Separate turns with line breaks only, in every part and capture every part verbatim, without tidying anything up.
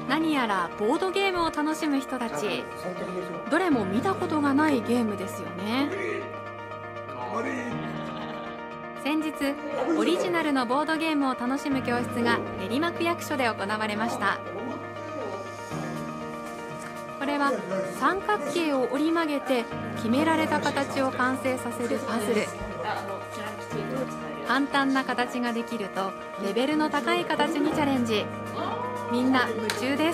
何やらボードゲームを楽しむ人たち、どれも見たことがないゲームですよね。先日オリジナルのボードゲームを楽しむ教室が練馬区役所で行われました。これは三角形を折り曲げて決められた形を完成させるパズル。簡単な形ができるとレベルの高い形にチャレンジ。みんな夢中です。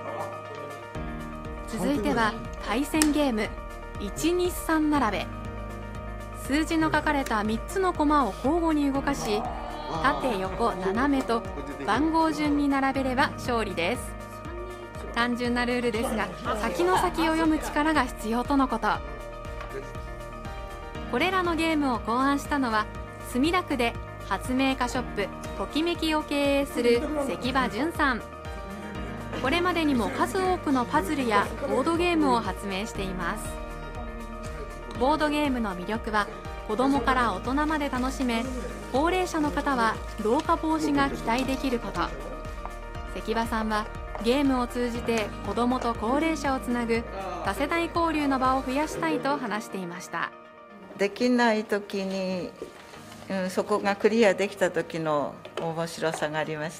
続いては対戦ゲームいちにさん並べ。数字の書かれたみっつのコマを交互に動かし、縦横斜めと番号順に並べれば勝利です。単純なルールですが、先の先を読む力が必要とのこと。これらのゲームを考案したのは墨田区で発明家ショップときめきを経営する関場淳さん。これまでにも数多くのパズルやボードゲームを発明しています。ボードゲームの魅力は子どもから大人まで楽しめ、高齢者の方は老化防止が期待できること。関場さんはゲームを通じて子どもと高齢者をつなぐ多世代交流の場を増やしたいと話していました。
できない時に、うん、そこがクリアできた時の面白さがありました。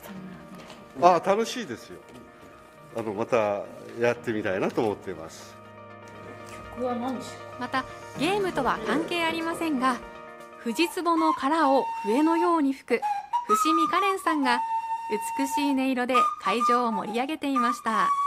あ、楽しいですよ。あのまたやってみたいなと思っています。
またゲームとは関係ありませんが、藤壺の殻を笛のように吹く伏見カレンさんが美しい音色で会場を盛り上げていました。